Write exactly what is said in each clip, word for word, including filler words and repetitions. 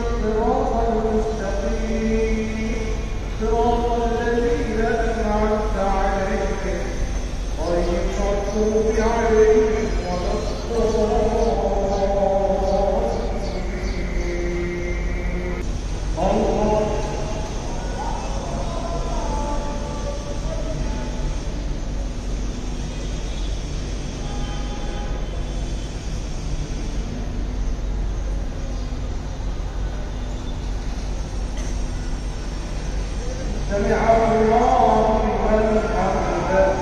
سمع الله لمن حمده.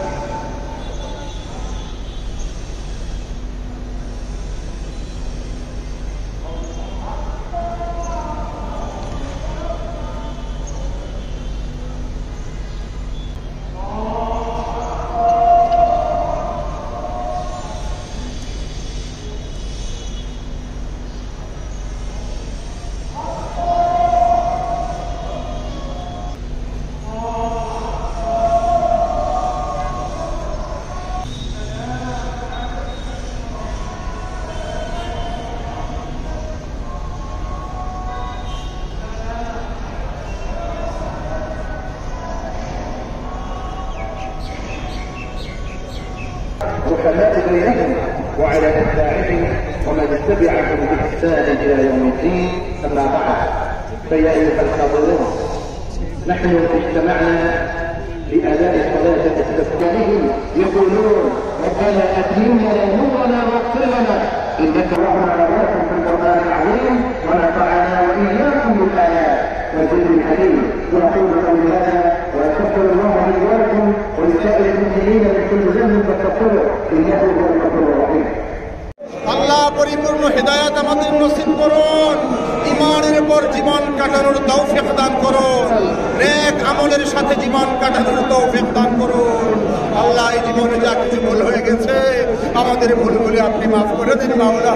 وكفاء بينهم وعلى أتباعهم ومن اتبعهم بإحسان إلى يوم الدين. أما بعد، فيا أيها الحاضرون، نحن اجتمعنا لأداء صلاة الاستسقاء. يقولون: ربنا أتمنا نورنا واغفر لنا إنك رحمة آيات في القرآن العظيم ونفعنا وإياكم بالآيات والذكر الحكيم. ونقول قولي هذا وأستغفر الله لي ولكم ولسائر المسلمين من كل ذنب فاستغفروه إنه هو الغفور الرحيم. আল্লাহ পরিপূর্ণ হিদায়াত আমাদের নসিব করুন, ঈমানের উপর জীবন কাটানোর তৌফিক দান করুন, নেক আমলের সাথে জীবন কাটানোর তৌফিক দান করুন। আল্লাহ এই জীবনে যা কিছু ভুল হয়ে গেছে আমাদের ভুলগুলি আপনি মাফ করে দিন মাওলা।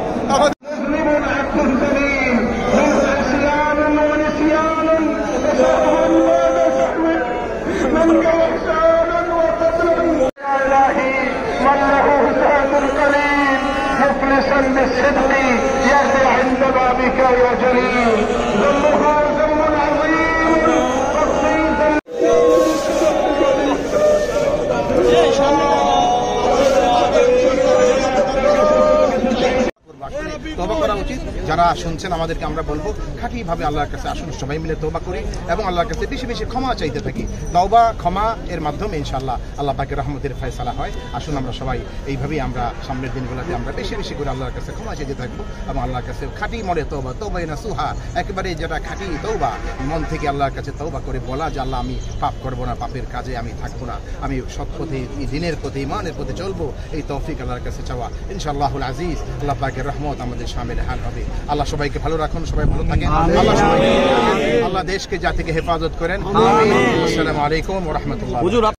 مخلصا بالصدق يأتي عند بابك يا جليل. ذنبه ذنب عظيم تخطيطا. তওবা করা উচিত। যারা শুনছেন আমাদেরকে আমরা বলবো খাঁটিভাবে আল্লাহর কাছে আসুন, সবাই মিলে তওবা করি এবং আল্লাহর কাছে বেশি বেশি ক্ষমা চাইতে থাকি। তওবা ক্ষমা এর মাধ্যমে ইনশাআল্লাহ আল্লাহ পাকের রহমতের ফয়সালা হয়। আসুন আমরা সবাই এইভাবেই আমরা সামনের দিনগুলোতে আমরা বেশি বেশি করে আল্লাহর কাছে ক্ষমা চাইতে থাকবো এবং আল্লাহর কাছে খাঁটি মনে তওবা, তওবায়ে নাসুহা, একেবারে যেটা খাঁটি তওবা, মন থেকে আল্লাহর কাছে তওবা করে বলা যে আল্লাহ আমি পাপ করবো না, পাপের কাজে আমি থাকবো না, আমি সৎ পথে দিনের পথে ইমানের পথে চলবো, এই তৌফিক আল্লাহর কাছে চাওয়া। ইনশাআল্লাহুল আজিজ আল্লাহ পাকের রহমত আমাদের সামনে হাল হবে। আল্লাহ সবাইকে ভালো রাখুন, সবাই ভালো থাকেন। আল্লাহ সবাইকে, আল্লাহ দেশকে জাতিকে হেফাজত করেন। আসসালামু আলাইকুম ওয়া রাহমাতুল্লাহ।